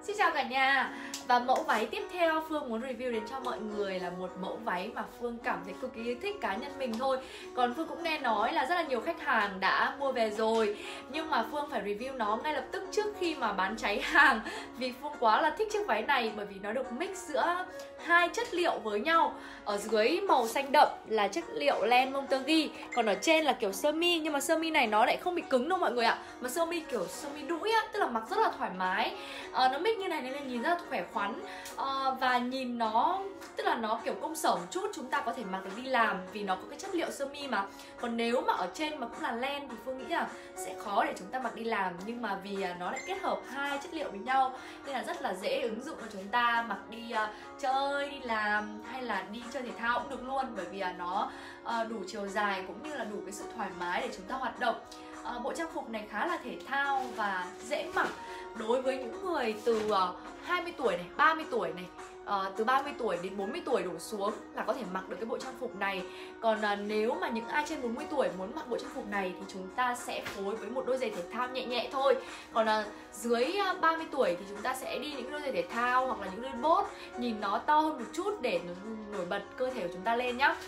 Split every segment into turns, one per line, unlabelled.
Xin chào cả nhà. Và mẫu váy tiếp theo Phương muốn review đến cho mọi người là một mẫu váy mà Phương cảm thấy cực kỳ thích cá nhân mình thôi. Còn Phương cũng nghe nói là rất là nhiều khách hàng đã mua về rồi, nhưng mà Phương phải review nó ngay lập tức trước khi mà bán cháy hàng. Vì Phương quá là thích chiếc váy này, bởi vì nó được mix giữa hai chất liệu với nhau. Ở dưới màu xanh đậm là chất liệu len Monterey, còn ở trên là kiểu sơ mi. Nhưng mà sơ mi này nó lại không bị cứng đâu mọi người ạ, mà sơ mi kiểu sơ mi đũi á, tức là mặc rất là thoải mái. Nó mix như này nên là nhìn rất là khỏe khoắn, và nhìn nó, tức là nó kiểu công sở một chút, chúng ta có thể mặc được đi làm vì nó có cái chất liệu sơ mi mà. Còn nếu mà ở trên mà cũng là len thì Phương nghĩ là sẽ khó để chúng ta mặc đi làm, nhưng mà vì nó lại kết hợp hai chất liệu với nhau nên là rất là dễ ứng dụng cho chúng ta mặc đi chơi, đi làm hay là đi chơi thể thao cũng được luôn, bởi vì nó đủ chiều dài cũng như là đủ cái sự thoải mái để chúng ta hoạt động. Bộ trang phục này khá là thể thao và dễ mặc đối với những người từ 20 tuổi này, 30 tuổi này, từ 30 tuổi đến 40 tuổi đổ xuống là có thể mặc được cái bộ trang phục này. Còn nếu mà những ai trên 40 tuổi muốn mặc bộ trang phục này thì chúng ta sẽ phối với một đôi giày thể thao nhẹ nhẹ thôi. Còn dưới 30 tuổi thì chúng ta sẽ đi những đôi giày thể thao hoặc là những đôi bốt nhìn nó to hơn một chút để nổi bật cơ thể của chúng ta lên nhá.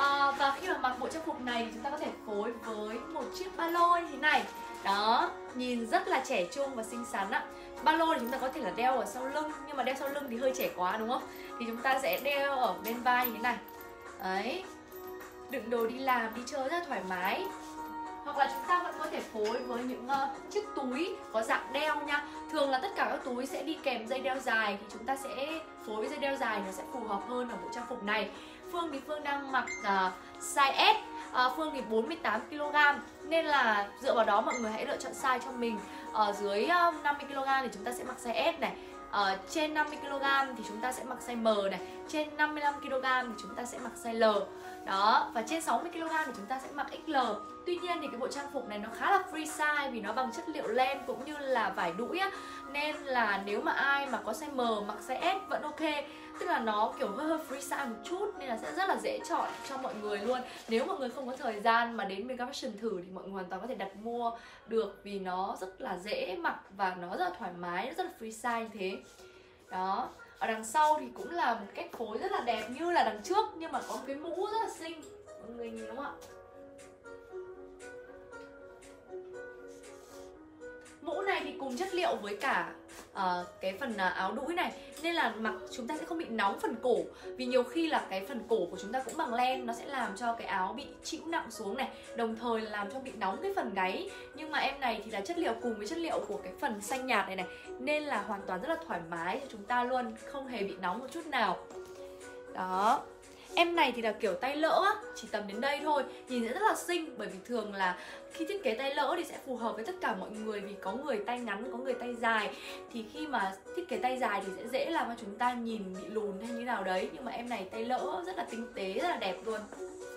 Và khi mà mặc bộ trang phục này chúng ta có thể phối với một chiếc ba lô như thế này. Đó, nhìn rất là trẻ trung và xinh xắn á. Ba lô thì chúng ta có thể là đeo ở sau lưng, nhưng mà đeo sau lưng thì hơi trẻ quá đúng không? Thì chúng ta sẽ đeo ở bên vai như thế này. Đấy, đựng đồ đi làm, đi chơi rất là thoải mái. Hoặc là chúng ta vẫn có thể phối với những chiếc túi có dạng đeo nha. Thường là tất cả các túi sẽ đi kèm dây đeo dài, thì chúng ta sẽ phối với dây đeo dài, nó sẽ phù hợp hơn ở bộ trang phục này. Phương thì Phương đang mặc size S, Phương thì 48kg, nên là dựa vào đó mọi người hãy lựa chọn size cho mình. Ở dưới 50kg thì chúng ta sẽ mặc size S này, trên 50kg thì chúng ta sẽ mặc size M này, trên 55kg thì chúng ta sẽ mặc size L. Đó, và trên 60kg thì chúng ta sẽ mặc XL. Tuy nhiên thì cái bộ trang phục này nó khá là free size vì nó bằng chất liệu len cũng như là vải đũi á, nên là nếu mà ai mà có size M mặc size S vẫn ok. Tức là nó kiểu hơi free size một chút nên là sẽ rất là dễ chọn cho mọi người luôn. Nếu mọi người không có thời gian mà đến Mega Fashion thử thì mọi người hoàn toàn có thể đặt mua được, vì nó rất là dễ mặc và nó rất là thoải mái, rất là free size như thế. Đó, ở đằng sau thì cũng là một cách phối rất là đẹp như là đằng trước, nhưng mà có một cái mũ rất là xinh, mọi người nhìn đúng không ạ? Mũ này thì cùng chất liệu với cả cái phần áo đũi này, nên là mặc chúng ta sẽ không bị nóng phần cổ. Vì nhiều khi là cái phần cổ của chúng ta cũng bằng len, nó sẽ làm cho cái áo bị chịu nặng xuống này, đồng thời là làm cho bị nóng cái phần gáy. Nhưng mà em này thì là chất liệu cùng với chất liệu của cái phần xanh nhạt này này, nên là hoàn toàn rất là thoải mái cho chúng ta luôn, không hề bị nóng một chút nào. Đó, em này thì là kiểu tay lỡ á, chỉ tầm đến đây thôi, nhìn sẽ rất là xinh. Bởi vì thường là khi thiết kế tay lỡ thì sẽ phù hợp với tất cả mọi người, vì có người tay ngắn, có người tay dài. Thì khi mà thiết kế tay dài thì sẽ dễ làm cho chúng ta nhìn bị lùn hay như nào đấy. Nhưng mà em này tay lỡ rất là tinh tế, rất là đẹp luôn.